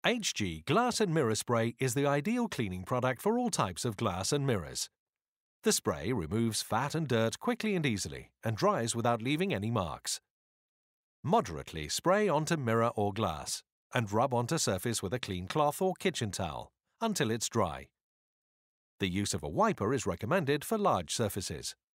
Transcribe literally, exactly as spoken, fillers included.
H G Glass and Mirror Spray is the ideal cleaning product for all types of glass and mirrors. The spray removes fat and dirt quickly and easily and dries without leaving any marks. Moderately spray onto mirror or glass and rub onto surface with a clean cloth or kitchen towel until it's dry. The use of a wiper is recommended for large surfaces.